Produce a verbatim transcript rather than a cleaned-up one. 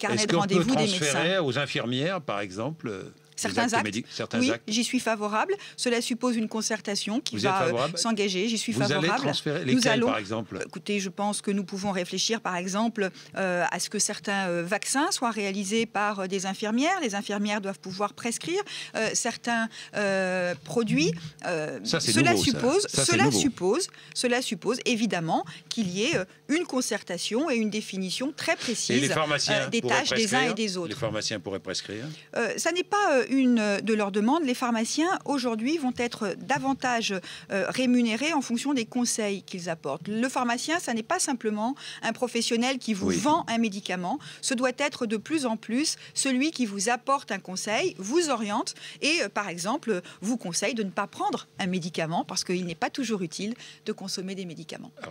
carnet de rendez-vous des médecins. Est-ce qu'on peut transférer aux infirmières, par exemple, certains actes, actes, certains oui, actes. J'y suis favorable. Cela suppose une concertation qui Vous va euh, s'engager. J'y suis Vous favorable. Allez transférer lesquels, nous allons, par exemple écoutez, je pense que nous pouvons réfléchir, par exemple, euh, à ce que certains euh, vaccins soient réalisés par euh, des infirmières. Les infirmières doivent pouvoir prescrire euh, certains euh, produits. Euh, ça, cela nouveau, suppose, ça. Ça, cela suppose, cela suppose évidemment qu'il y ait euh, une concertation et une définition très précise et les pharmaciens euh, des tâches des uns et des autres. Les pharmaciens pourraient prescrire. Euh, ça n'est pas euh, une de leurs demande. Les pharmaciens, aujourd'hui, vont être davantage euh, rémunérés en fonction des conseils qu'ils apportent. Le pharmacien, ça n'est pas simplement un professionnel qui vous oui. vend un médicament. Ce doit être de plus en plus celui qui vous apporte un conseil, vous oriente et, euh, par exemple, vous conseille de ne pas prendre un médicament parce qu'il n'est pas toujours utile de consommer des médicaments.